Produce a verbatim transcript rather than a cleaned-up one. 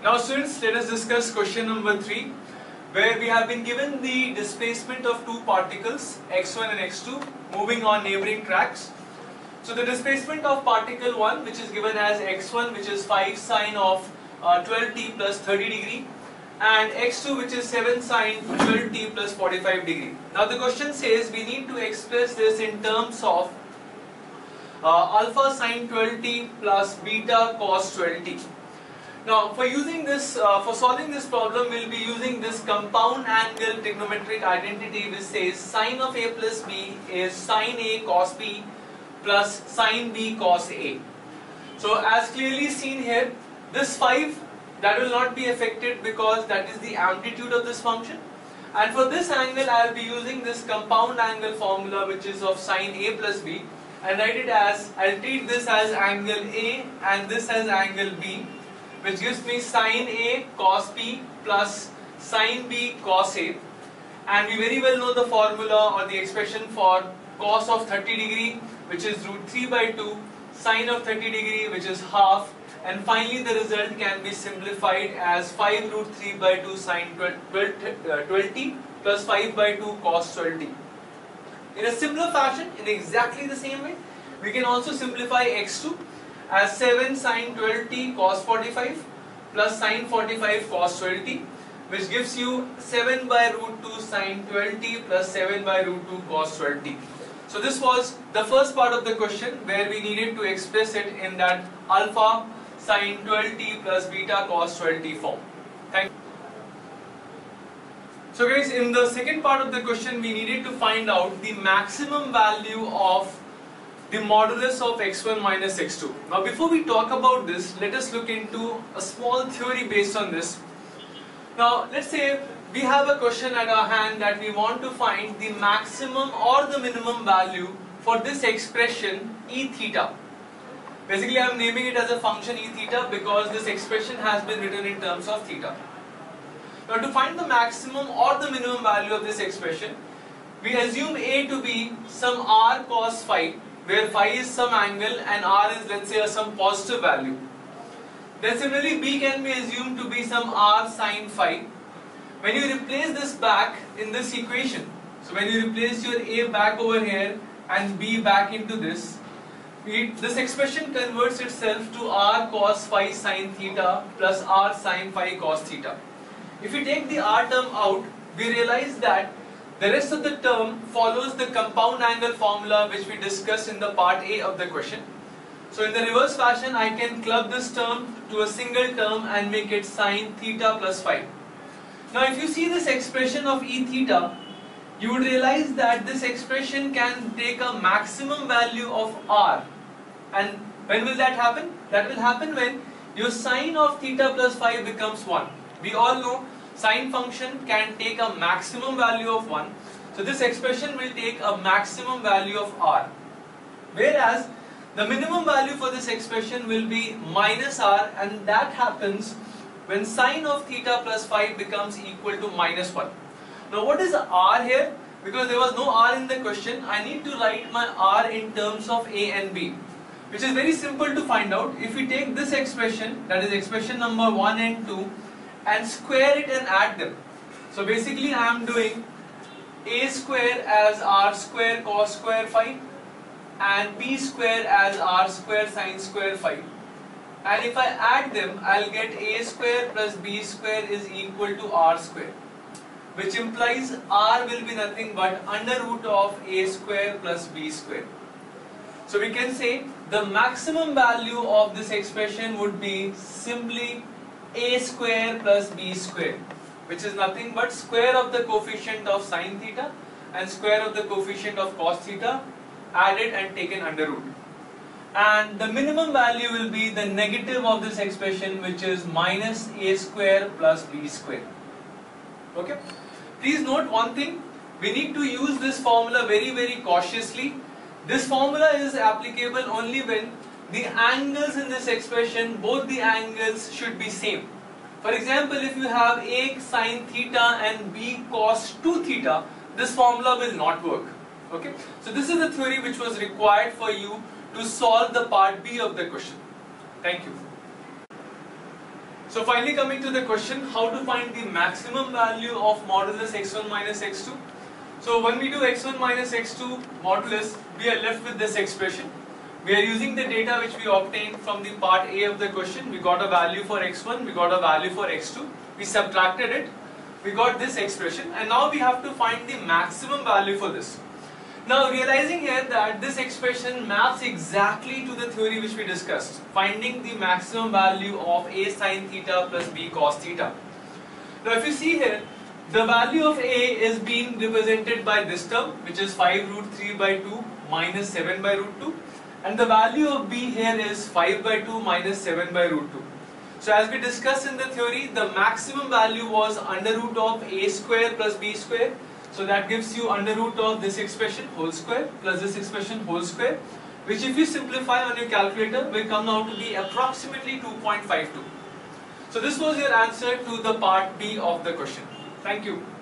Now students, let us discuss question number three, where we have been given the displacement of two particles x one and x two moving on neighboring tracks. So the displacement of particle one, which is given as x one, which is five sine of uh, twelve t plus thirty degree, and x two, which is seven sine twelve t plus forty-five degree. Now the question says we need to express this in terms of uh, alpha sine twelve t plus beta cos twelve t. Now for using this, uh, for solving this problem, we will be using this compound angle trigonometric identity, which says sine of a plus b is sine a cos b plus sine b cos a. So as clearly seen here, this five, that will not be affected because that is the amplitude of this function. And for this angle, I will be using this compound angle formula, which is of sine a plus b, and write it as, I will treat this as angle A and this as angle B, which gives me sine A cos B plus sine B cos A. And we very well know the formula or the expression for cos of thirty degree, which is root three by two, sine of thirty degree, which is half, and finally the result can be simplified as five root three by two sine twelve t plus five by two cos twelve t. In a similar fashion, in exactly the same way, we can also simplify x two as seven sine twelve t cos forty-five plus sine forty-five cos twelve t, which gives you seven by root two sine twelve t plus seven by root two cos twelve t. So this was the first part of the question, where we needed to express it in that alpha sine twelve t plus beta cos twelve t form. Thank you. So guys, in the second part of the question, we needed to find out the maximum value of the modulus of x one minus x two. Now before we talk about this, let us look into a small theory based on this. Now let's say we have a question at our hand that we want to find the maximum or the minimum value for this expression E theta. Basically, I am naming it as a function E theta because this expression has been written in terms of theta. Now to find the maximum or the minimum value of this expression, we assume A to be some r cos phi, where phi is some angle and r is, let's say, a some positive value. Then similarly B can be assumed to be some r sin phi. When you replace this back in this equation, so when you replace your A back over here and B back into this, it, this expression converts itself to r cos phi sin theta plus r sin phi cos theta. If we take the r term out, we realize that the rest of the term follows the compound angle formula which we discussed in the part A of the question. So in the reverse fashion, I can club this term to a single term and make it sin theta plus phi. Now if you see this expression of E theta, you would realize that this expression can take a maximum value of r. And when will that happen? That will happen when your sine of theta plus phi becomes one. We all know sine function can take a maximum value of one. So this expression will take a maximum value of r. Whereas the minimum value for this expression will be minus r, and that happens when sine of theta plus phi becomes equal to minus one. Now what is r here? Because there was no r in the question, I need to write my r in terms of a and b, which is very simple to find out. If we take this expression, that is expression number one and two, and square it and add them. So basically I am doing a square as r square cos square phi and b square as r square sin square phi. And if I add them, I will get a square plus b square is equal to r square, which implies r will be nothing but under root of a square plus b square. So we can say the maximum value of this expression would be simply a square plus b square, which is nothing but square of the coefficient of sin theta and square of the coefficient of cos theta added and taken under root. And the minimum value will be the negative of this expression, which is minus a square plus b square. Okay? Please note one thing, we need to use this formula very very cautiously. This formula is applicable only when the angles in this expression, both the angles should be same. For example, if you have a sin theta and b cos two theta, this formula will not work. Okay? So this is the theory which was required for you to solve the part B of the question. Thank you. So finally coming to the question, how to find the maximum value of modulus x one minus x two. So when we do x one minus x two modulus, we are left with this expression. We are using the data which we obtained from the part A of the question. We got a value for x one, we got a value for x two, we subtracted it, we got this expression, and now we have to find the maximum value for this. Now realizing here that this expression maps exactly to the theory which we discussed, finding the maximum value of a sin theta plus b cos theta. Now if you see here, the value of a is being represented by this term, which is five root three by two minus seven by root two, and the value of b here is five by two minus seven by root two. So as we discussed in the theory, the maximum value was under root of a square plus b square. So that gives you under root of this expression whole square plus this expression whole square, which if you simplify on your calculator will come out to be approximately two point five two. So this was your answer to the part B of the question. Thank you.